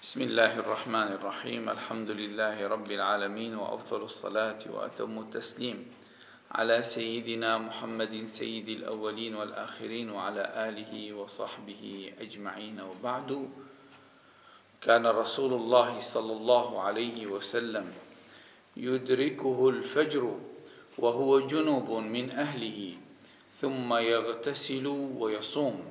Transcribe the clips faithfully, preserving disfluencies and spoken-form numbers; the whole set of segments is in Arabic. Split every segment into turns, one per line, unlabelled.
بسم الله الرحمن الرحيم. الحمد لله رب العالمين، وأفضل الصلاة وأتم التسليم على سيدنا محمد سيد الأولين والآخرين وعلى آله وصحبه أجمعين، وبعد. كان رسول الله صلى الله عليه وسلم يدركه الفجر وهو جنوب من أهله ثم يغتسل ويصوم.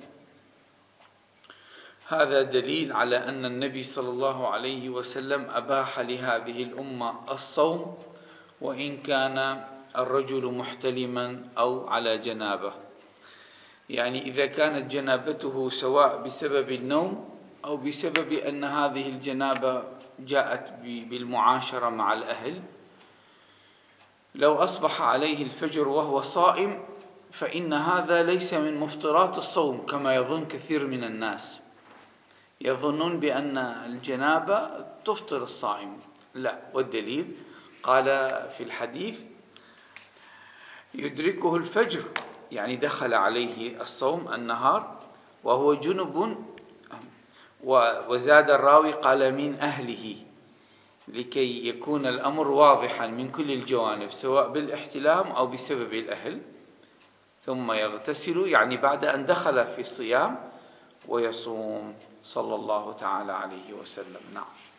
هذا دليل على أن النبي صلى الله عليه وسلم أباح لهذه الأمة الصوم وإن كان الرجل محتلما أو على جنابه، يعني إذا كانت جنابته سواء بسبب النوم أو بسبب أن هذه الجنابة جاءت بالمعاشرة مع الأهل، لو أصبح عليه الفجر وهو صائم فإن هذا ليس من مفطرات الصوم كما يظن كثير من الناس. يظنون بأن الجنابة تفطر الصائم، لا. والدليل قال في الحديث يدركه الفجر، يعني دخل عليه الصوم النهار وهو جنب، وزاد الراوي قال من أهله، لكي يكون الأمر واضحا من كل الجوانب سواء بالاحتلام أو بسبب الأهل. ثم يغتسل، يعني بعد أن دخل في الصيام، ويصوم صلى الله تعالى عليه وسلم. نعم.